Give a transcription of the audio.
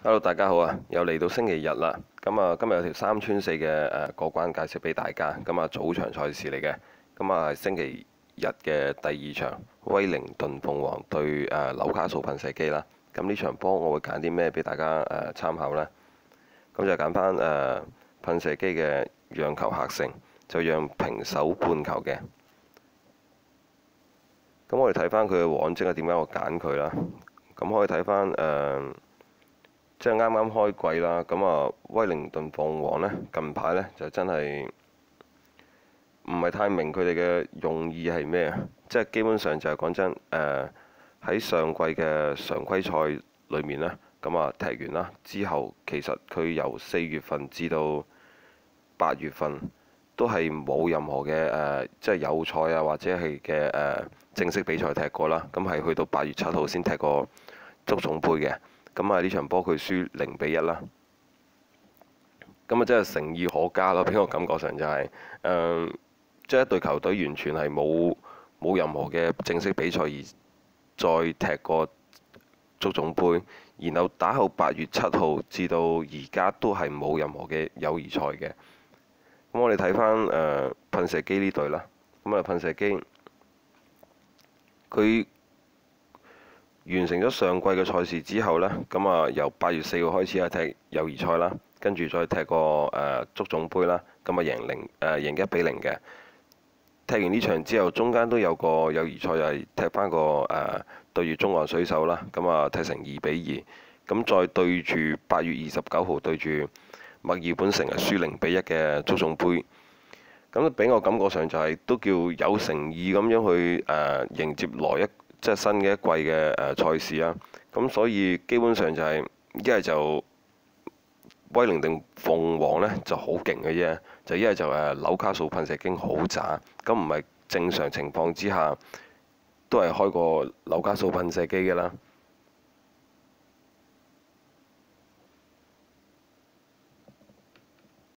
Hello，大家好啊！又嚟到星期日啦。咁啊，今日有條3穿4嘅過關介紹俾大家。咁啊，早場賽事嚟嘅。咁啊，係星期日嘅第2場，威靈頓鳳凰對紐卡素噴射機啦。咁呢場波我會揀啲咩俾大家參考呢？咁就揀翻噴射機嘅讓球客勝，就讓平手半球嘅。咁我哋睇翻佢嘅往績啊，點解我揀佢啦？咁可以睇翻即係啱啱開季啦，咁啊威靈頓鳳凰呢，近排呢就真係唔係太明佢哋嘅用意係咩啊？即係基本上就係講真，喺上季嘅常規賽裏面呢，咁啊踢完啦之後，其實佢由4月份至到8月份都係冇任何嘅即係友賽啊或者係嘅正式比賽踢過啦。咁係去到8月7號先踢過足總杯嘅。咁啊呢場波佢輸0-1啦，咁啊真係誠意可嘉咯。俾我感覺上就係即係一隊球隊完全係冇任何嘅正式比賽而再踢過足總杯，然後打後8月7號至到而家都係冇任何嘅友誼賽嘅。咁我哋睇翻噴射機呢隊啦，咁啊噴射機佢完成咗上季嘅賽事之後呢，咁啊由8月4號開始係踢友誼賽啦，跟住再踢個足總杯啦，咁啊贏1-0嘅。踢完呢場之後，中間都有個友誼賽，又係踢翻個對住中岸水手啦，咁啊踢成2-2。咁再對住8月29號對住墨爾本城係輸0-1嘅足總杯。咁俾我感覺上就係都叫有誠意咁樣去迎接即係新嘅一季嘅賽事啦。咁所以基本上就係一係就威靈頓鳳凰呢就好勁嘅啫，就一係就紐卡素噴射機好渣。咁唔係正常情況之下都係開個紐卡素噴射機嘅啦。